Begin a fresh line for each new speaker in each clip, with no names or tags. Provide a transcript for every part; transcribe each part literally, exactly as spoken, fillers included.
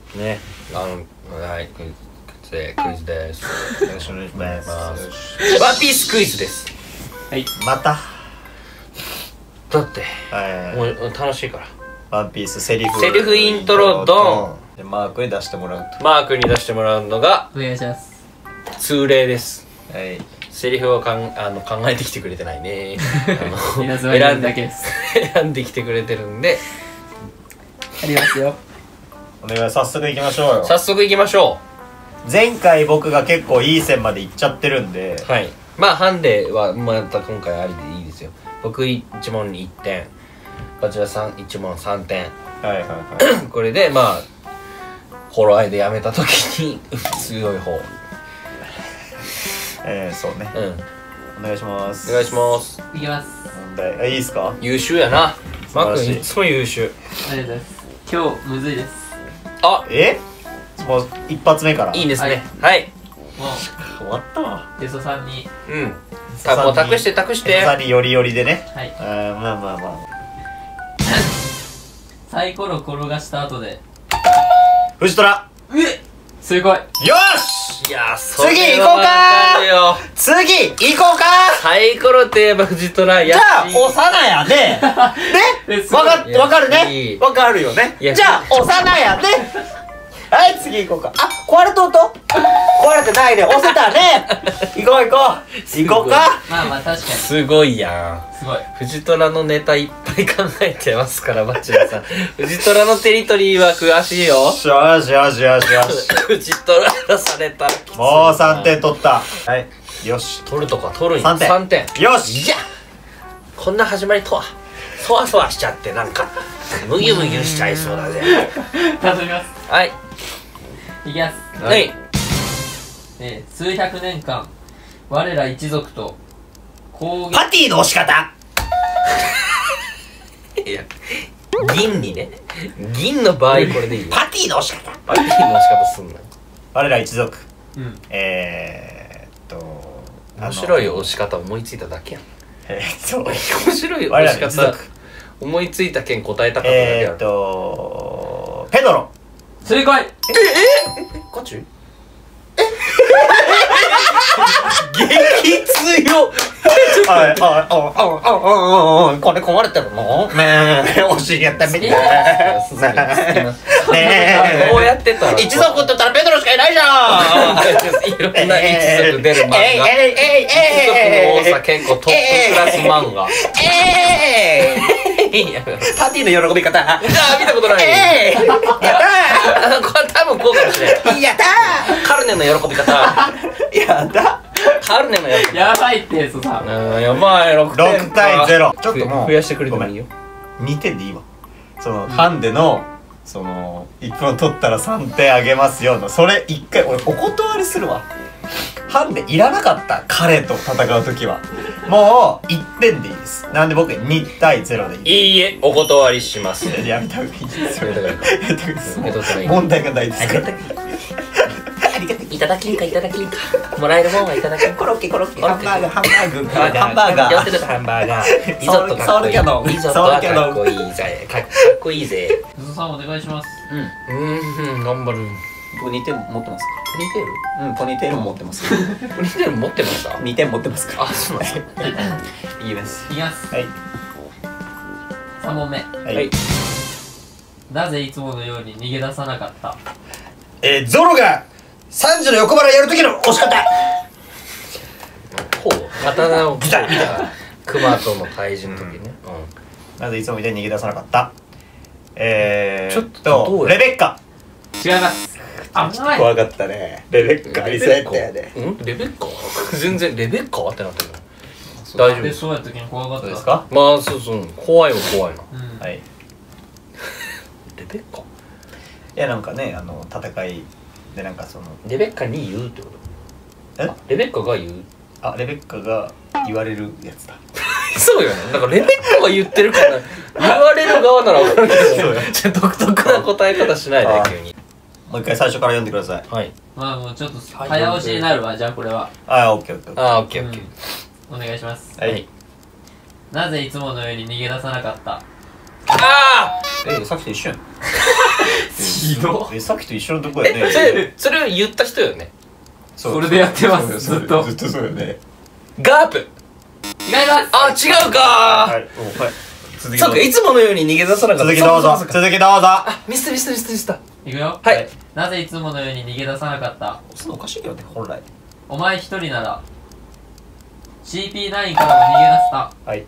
ね、あの、はい、クイズでクイズです。
よろしくお願いします。
ワンピースクイズです。
はい、また
だって
はい
もう楽しいから。
ワンピースセリフ
セリフイントロドン
でマークに出してもらうと。
マークに出してもらうのが
お願いします。
通例です。
はい、
セリフをかんあの考えてきてくれてないね。あの
稲妻選んだけです。
選んできてくれてるんで
ありますよ。
お願い、早速行きましょうよ。
早速行きましょ
前回僕が結構いい線まで行っちゃってるんで、
う。はい、まあハンデはまた今回ありでいいですよ。僕いち問にいってん、こちらさんいち問さんてん。
はいはいはい
これでまあ頃合いでやめた時に強い方。
えー、そうね、
うん、
お願いします。
お願いします。
いきます。
問題、あ、いいですか。
優秀やな。マー
素晴らしい
君いつも優秀。
ありがとうございます。今日むずいです。
あ、
えもう一発目から
いいですね。はい、
も
終わったわ。
うゲストさんに
うんたもう託して託して
さによりよりでね。
はい。
あー、まあまあまあ
サイコロ転がした後で
藤虎。
うえ正解。
よし、
いやー、それ
次行こうかー。
はわかるよ。
次行こうか
サイコロといえば藤虎
ー。じ
や
ゃあ幼やでね
えすごい
わかわかる
いやい
ね、
い
わかるよね。
いや
じゃあ幼やではい、次行こうか。あ、壊れとうと壊れてないで、押せたね。行こう行こう行こうか。
まあまあ確かにす
すごいや
ごい。
ん。藤虎のネタいっぱい考えてますから、バチェラさん。藤虎のテリトリーは詳しいよ。
よしよしよしよしよし
藤虎出されたらきついな。
もうさんてん取った。はい、よし
取るとか取るんや。
さんてん
さんてん。
よし。
いや、こんな始まりとはそわそわしちゃってなんかムギュムギュしちゃいそうだぜ。
頼みます。
はい
いきます。
はい
えー、数百年間我ら一族と攻撃
パティの押し方。
いや、銀にね、銀の場合これでいいよ。
パティの押し方。
パティの仕方すんなよ。
我ら一族、
うん
えーっと
面白い
よ。
押し方思いついただけやん。
えーっと
面白い
我ら
押し方
の一族、
思いついた件答えたかっただけやろ。
えーっとペドロ。
正解。
ガチ？激強。
おいおいおいおいおいおいおい、これ壊れてるのねえ、惜しいやったみたいねえ。
こうやってたら
一族って言ったらペドロしかいないじゃん。
いろんな一族出る漫画。
えいえいえい
一族の多
えい
さ結構トップクラス漫画。
えい
いや、
パティの喜び方。
じゃあ見たことない。
えいやった
あ、これ多分こうかもしれん。
ーやった
カルネの喜び方。
ーやった
カルネの喜び
やばいってやつさ。
方。うん、やばい、ろくてんか。
ろくたいゼロ。ちょっともう
増やしてくれてもいいよ。
にてんでいいわ。そのハンデのそのいっぽん取ったらさんてんあげますよの、それいっかい俺お断りするわ。ハンデいらなかった、彼と戦う時は。もういってんでいいです。なんで僕にたいゼロでいい。
いいえ、お断りします。
やめた方がいいですよ。
やめた方がいい
やめた方がいいです。
受け取ったらいい
問題がないですから。
いただきんかいただきんか。もらえるもんはいただきん。
コロッケコロッケ、ハンバーガーハンバーガー
ハ
ハンバーガ
やってる
ー。
ハンバーガー。リゾットかっこいい。
ソウルキャノン
リゾットはかっこいいぜ。かっこいいぜ。
ゆずさんお願いします。
うん。うん、頑張る。
僕にてん持ってますか。
ポニーテール？
うん、ポニーテールも持ってます。
ポニーテール持ってました？
にてん持ってますか。
あ、そうなんですか。
いいです。
いきます。
はい
さん問目。
は
はいい。
なぜいつものように逃げ出さなかった？
えー、ゾロがさんじの横腹やる時の押し方。
こう刀をギターみたいな。クマとの対峙の時ね。
なぜいつもみたいに逃げ出さなかった。えー、
ちょっとど
と
うや
レベッカ。
違います。あ、
ちょっと怖かったね。レベッカ
うん。
リセットやで。
うん？レベッカ？全然レベッカってなってる。大丈夫
で、
です。
そうやった時に怖かった。
どうですか。
まあそうそう、怖いは怖いな。
うん。
はい。い
レベッカ？
やなんかね、あの戦いでなんかその
レベッカに言うってこと？
え
あレベッカが言う？
あレベッカが言われるやつだ。
そうよね。なんかレベッカが言ってるから言われる側なら分かるけど、ちょっと独特な答え方しないで
あ
急に。
もう一回最初から読んでください。
はい。
まあもうちょっと早押しになるわ、じゃあこれは。
あー、オッケーオッケーオッケー。
あー、オッケーオッケー。
お願いします。
はい。
なぜいつものように逃げ出さなかった？
あ
えさっきと一緒やん
ひど
えさっきと一緒のとこ
あ
やね
えそれそれを言った人よね。
そ
それでやってます
そうそう
ずっと
ずっとそうよね
ガープ。
違います
あ違うか
はいおはい続き
そうか、いつものように逃げ出さなかった。
続きどうぞ
そうかそうか
続きどうぞ
あ、ミスったミスったミスったミスった。
いくよ
はい。
なぜいつものように逃げ出さなかった？
押すのおかしいけどね本来
お前一人なら シーピーナイン からも逃げ出せた。
はい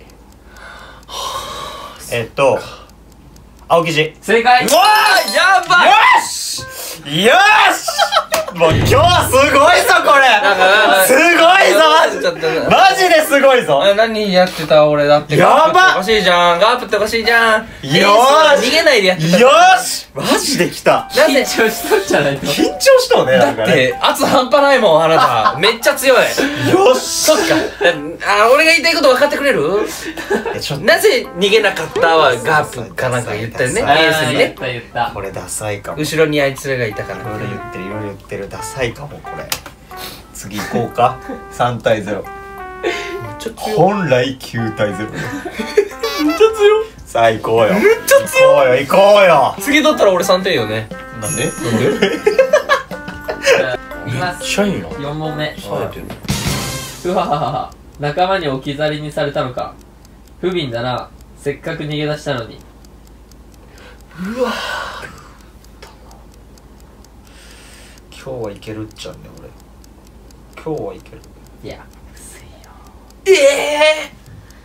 えっと青生地
正解。
うわー
やばい。
よしよしもう今日はすごいぞこれ
なんか
すごいぞマジ
ちょっと
マジですごいぞ
あ何やってた俺だって。
やばっ
ガープっておかしいじゃん。ガープっておかしいじゃん。
よーし
エースは逃げないでやってた。
よしマジできた
なんで
緊張しとんじゃないと。
緊張したのね
だ
なんかね
って圧半端ないもんあなた。めっちゃ強い。
よし
そっか。あ、俺が言いたいこと分かってくれる？
えちょっと
なぜ逃げなかったはガープかなんか言ったよね。エ
ダサい
ースにね。
言った言った。
これダサいかもい
後ろにあいつらがいたから。
ろいろ言ってるいろいろ言ってるダサいかもこれ次行こうかさん対ゼロ
ちょっと強い。
本来きゅう対ゼロ
めっちゃ強い。
さあ行こうよ
めっちゃ強い。
行こうよ行こうよ
次取ったら俺さんてんよね。
なんで
なんで？
いきます。
シャイな。
よん問目。
冴えてる。
うわははは。仲間に置き去りにされたのか。不憫だな。せっかく逃げ出したのに。
うわ。
今日はいけるっちゃんね俺今日はいける
いや、薄いよ。
ええ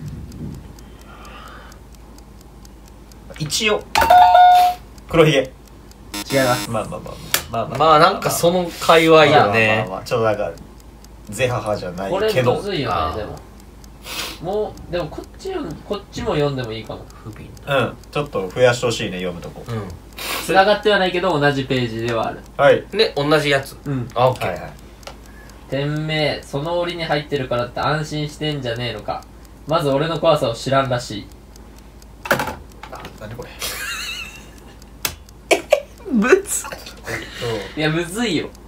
一応黒ひげ
違います。
まあまあまあまあまあ
まあなんかその会話よ
まあまあ
ね。
まあちょっとなんかゼハハじゃない
これ
けど
むずいよ
あー
ね、でも。もう、でもこっちよ、こっちも読んでもいいかも。
不憫。
うんちょっと増やしてほしいね読むとこ
う
繋がってはないけど同じページではある。
はい
ん。で同じやつ。
うん。
あ、オッケー。
はいはい
店名、その檻に入ってるからって安心してんじゃねえのか。まず俺の怖さを知らんらしい。
あ何これ
ぶつ。
いや、むずいよ。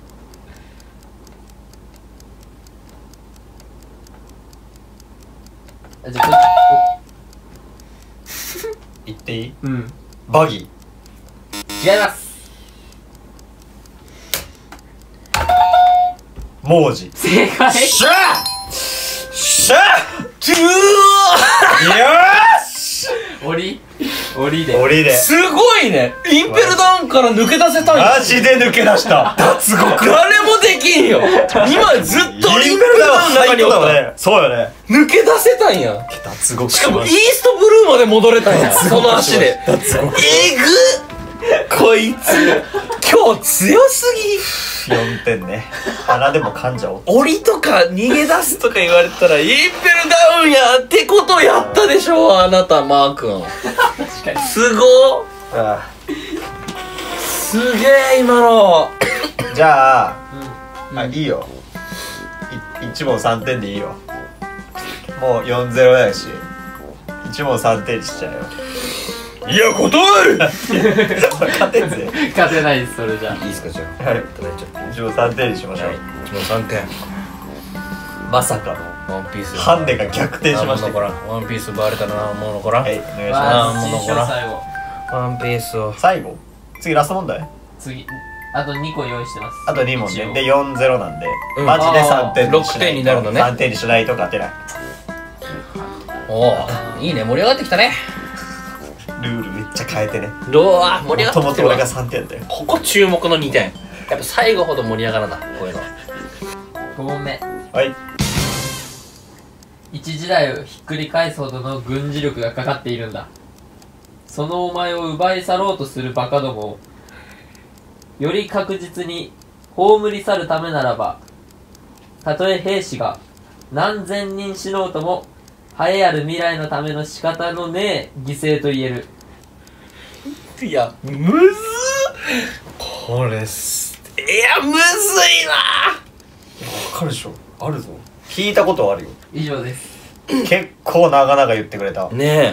あじゃあこ
言っていい
っち、うん。
バギー
違います。
文字
正解。
しゃーしゃ
トゥ
ーよーし
檻檻で。
檻です
ごいね。インペルダウンから抜け出せたんや。
マジで抜け出した脱獄
誰もできんよ。今ずっとインペルダウンの中におった。
ねそうよね
抜け出せたんや。
脱獄
しかもイー
し
ストブルーまで戻れたんや。その足で。
脱獄
えぐっこいつ今日強すぎ。
よんてんね鼻でも噛んじゃおう
檻とか逃げ出すとか言われたらインペルダウンやってことやったでしょあなたマー君。
確かに。
すごっ。
あ
すげえ今の。
あじゃあ
うん。
あいいよいいち問さんてんでいいよもうよんゼロやしいち問さんてんにしちゃうよ
いや断る。
勝てんぜ
勝てないです、それじゃ
いいですかじゃあ。
はい
いただいちゃって。
いち問さんてんにしましょう、
はい。もう三点。
まさかの
ワンピース。
ハンデが逆転しましたけど
あもう残らん。ワンピース奪われたなもう残らん。
はいお願いし
あ。
ま
あー
まず、新
もう残らん
章最後。
ワンピースを。
す最後次ラスト問題
次。あとにこ用意してます。
あとに問
一応
ねでよんゼロなんで、
うん
マジでさんてんにしないと
ろくてんになるのね
さんてんにしないと勝てない
おおいいね盛り上がってきたね。
ルールめっちゃ変えてね
どうあ盛り上がってきてるわ
もともと俺が。さんてんだよ
ここ注目のにてん。やっぱ最後ほど盛り上がらなこういうの。
ご問目。
はい
一時代をひっくり返すほどの軍事力がかかっているんだ。そのお前を奪い去ろうとするバカどもをより確実に葬り去るためならば、たとえ兵士が何千人死のうとも栄えある未来のための仕方のねえ犠牲と言える。
いやむずっこれすいやむずいな。
わかるでしょあるぞ聞いたことあるよ
以上です。
結構長々言ってくれた
ね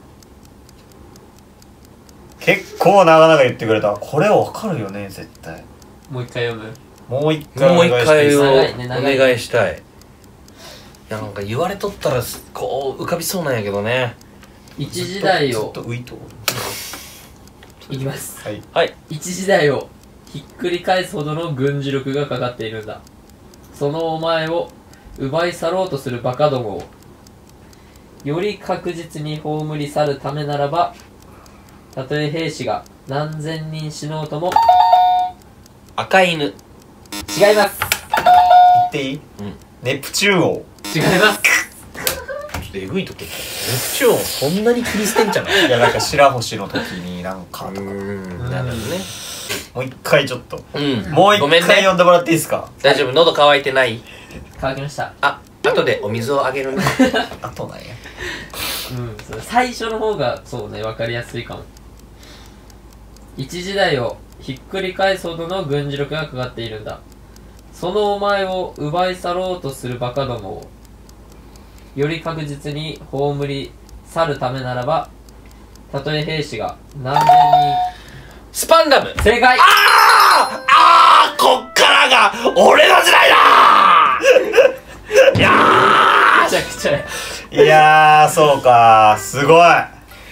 結構長々言ってくれたこれわかるよね絶対
もう一回読む。
もう一
え。
回お
もう一
願いしていいですか
回を
長いね長い
お願いしたい。いやなんか言われとったらこう浮かびそうなんやけどね。
一時代を
ずっと浮いと
いきます。
はい
はい
一時代をひっくり返すほどの軍事力がかかっているんだ。そのお前を奪い去ろうとするバカどもをより確実に葬り去るためならば、たとえ兵士が何千人死のうとも。
赤い犬。
違います。
言っていい？
うん
ネプチューン王。
違います。
ちょっとえぐいとこネプチューンそんなに切り捨てんじゃない？
いやなんか白星の時になんかとか
うーんなるほどね。
もう一回ちょっと
うん
もう一
ごめんね
回呼んでもらっていいですか？
大丈夫喉乾いてない？
乾きました。
あ後でお水をあげるね。
あとなんや
うん、それ最初の方がそうね、わかりやすいかも。一時代をひっくり返すほどの軍事力がかかっているんだ。そのお前を奪い去ろうとするバカどもをより確実に葬り去るためならば、たとえ兵士が何千
スパンダム。
人。正解。
あーあーこっからが俺の時代だーいや
めちゃくちゃ。
いやーそうかすごい。いや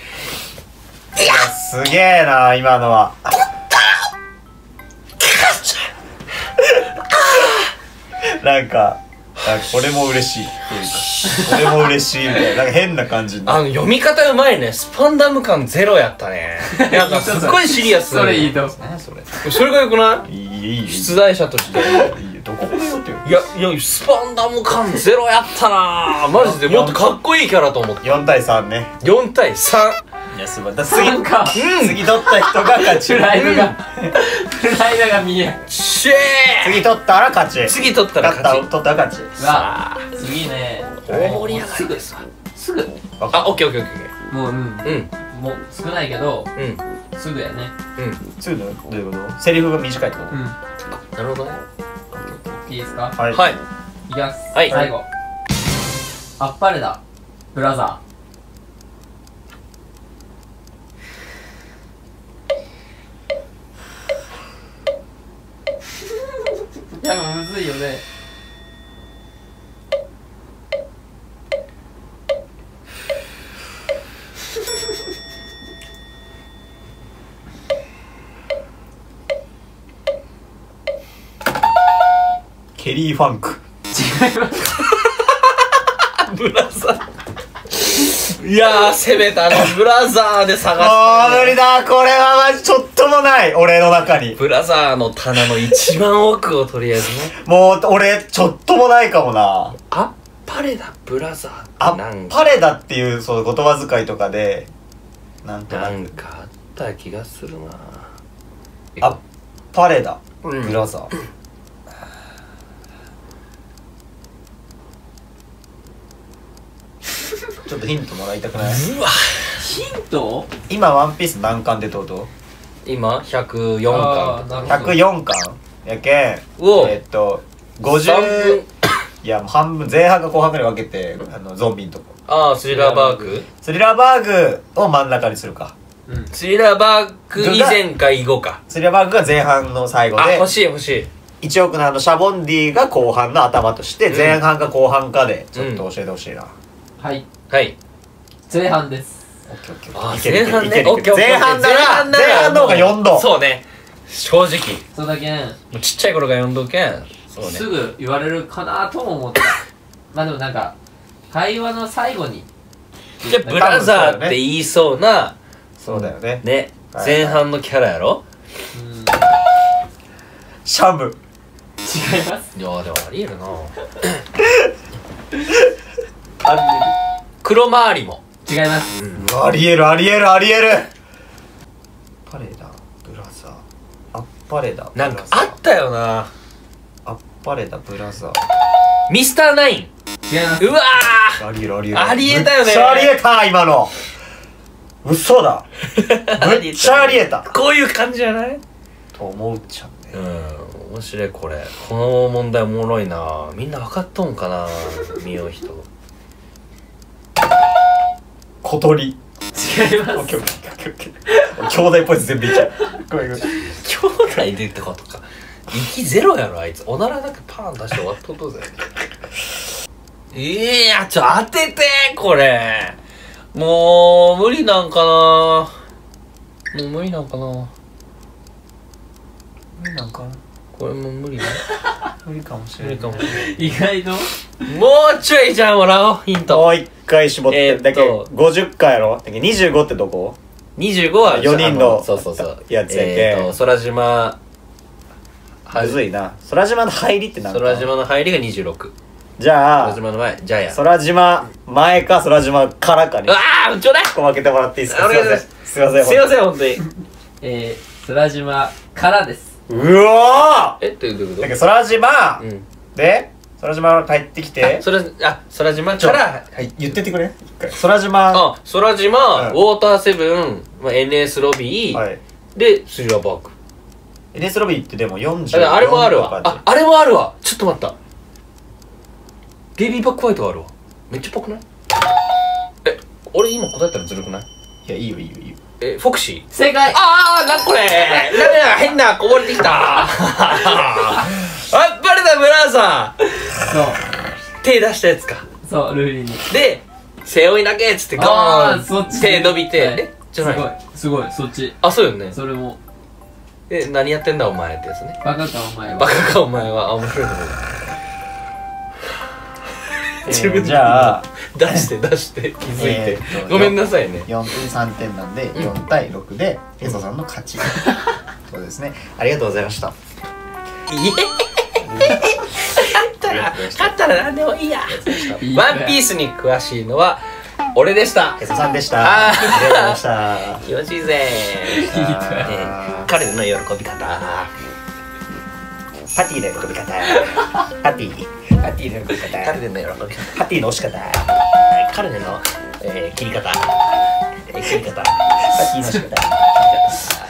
すげえな今のは。なんかなんかこれも嬉しいっていうかこれも嬉しいみたいななんか変な感じになる。
あの読み方うまいね。スパンダム感ゼロやったね。なんかすっごいシリアス。
それいいと。
何それ。
それがよくない
いいいいいい
出題者として。
いいよどこでよってよ。
いやいやスパンダム感ゼロやったなマジでもっとかっこいいキャラと思って。
よんたいさんね。
よんたいさん。
いやすばらしい。次
なんか
うん
次取った人が勝ち。
プライドがプライドが見える。
シェ
次取ったら勝ち。
ー次取ったら
勝った
勝ち。
取ったら勝ち。
うわ次ね、
大盛り上がりですわ。
すぐ
あオッケーオッケーオッケー
もううん
オッケー。
もう少ないけど
うんうん
すぐやね。
うん。
すぐどういうこと？セリフが短いってこと？
うん
なるほどね。
いいですか。
はい。
はい。
いきます。
はい
最後。あっぱれだブラザー。やっぱむずいよね。
ケリーファンク。
違います。
ブラザー。いやー攻めたね。ブラザーで探
あ
した、
ー無理だこれはマジちょっともない俺の中に。
ブラザーの棚の一番奥をとりあえずね。
もう俺ちょっともないかもな。
あっぱれだブラザーって
あ
なんか
パレだっていうその言葉遣いとかでなんとなく
なんかあった気がするな。
あパレだ
うん
ブラザー。ちょっとヒントもらいたくない？
うわ
ヒント？
今ワンピース何巻でとうとう
今ひゃくよんかんとか
あーなるほど
ひゃくよんかんやけん
おう
えっとごじゅう
さんぶん
いやもう半分前半か後半ぐらい分けてあのゾンビのとこ
ああスリラーバーグ
スリラーバーグを真ん中にするか。
うん
スリラーバーグ以前か以後か。
スリラーバーグが前半の最後で
あ欲しい欲しい。
一億のあのシャボンディが後半の頭として前半か後半かでちょっと教えてほしいな。
はい
はい。
前半です。
オッケーオッケ
あ
ーいけるいける
前半
いけるいける
ねオッケーオッケー
前半なら
前半なら
前半の方がよんど
そうね正直
そうだけん
もうちっちゃい頃がよんどけんそうね
すぐ言われるかなとも思ったまあでもなんか会話の最後に
じゃあブラザーって言いそうな
そうだよね。
ね
はい
前半のキャラやろ。
うん違い
シャム。
ます
いやーでもありえるな。
あ
黒回りも
違います
ありえるありえるありえる。パレだブラザー。あっぱれだブラ
なん
ザー。
かあったよな。
あっぱれだブラザー。
ミスターナイン。
違います
うわ
ありえるありえる。
ありえたよね
めっちゃありえた今の。嘘だ。
ー
めっちゃありえた。
こういう感じじゃない？
と思っちゃうね。
うん面白いこれ。この問題おもろいな。みんな分かっとんかな見よう人。
小鳥。
違います
オッケーオッケーオッケーオッケー。兄弟っぽいやつ全部いっちゃう。ごめんごめん。
兄弟でってことか。息ゼロやろあいつ。おならだけパーン出して終わっとっとぜ。いやちょ当ててこれ。もう無理なんかな。 う無理なんかな。
無理なんかな。
これもう無理ね。
無理かもしれない。
無理かもしれない。
意外と
もうちょいじゃんもらおうヒント。
もう一回絞って、
えーっと
だけごじゅっかいやろ。だけにじゅうごってどこ？
にじゅうごは
よにんの
そうそうそう
やつやけん
えーと空島
むずいな。空島の入りってなんだ？
空島の入りがにじゅうろく。
じゃあ
空島の前じゃあや。
空島前か空島からかに
うわーちょうだい。
ここ分けてもらっていいですか？
お願いします
すいません。
すいません本当に。
えー、空島からです。
うわ
えどういうどういうこ
ーだけど空島
と？うん。
で空島帰ってきて
あそれあ空島からはい
言ってってくれ一回空島
あ空島、
うん
ウォーターセブン、まあ、エヌエス ロビー、
はい
でスリラーパーク。
エヌエス ロビーってでもよんじゅう
ああれもあるわ。
あ
ああれもあるわ。ちょっと待った。ベイビーバックホワイトあるわ。めっちゃぽくない？え俺今答えたらずるくない？
いやいいよいいよいいよ
えフォクシー。
正解。
ああなこれなんだ変なこぼれてきた。あバレたブラザー。
そう
手出したやつか。
そうルフィに。
で背負い投げっつってガーン
あーそっち
手伸びて、
はい
えじゃない
すごいすごいそっち。
あそうよね。
それも
え何やってんだお前ってやつね。
バカかお前は。
バカかお前は。あ面白いと思う。自分で
じゃあ
出して出して気づいて、
えーっと
ごめんなさいね。
よんてんさんてんなんでよんたいろくでエソさんの勝ちそうですね。ありがとうございました。
いえ勝ったら勝ったら何でもいいや。
いい
ワンピースに詳しいのは俺でした。
エソさんでした。
あー
ありがとうございました。
気持ちいいぜ。
いいね
えー彼の喜び方。
パティの喜び方。パティ。パティの喜び方。
彼の喜び方。
パティの押し方。
彼の、えー切り方。えー切り方。
パティの押し方。
切り方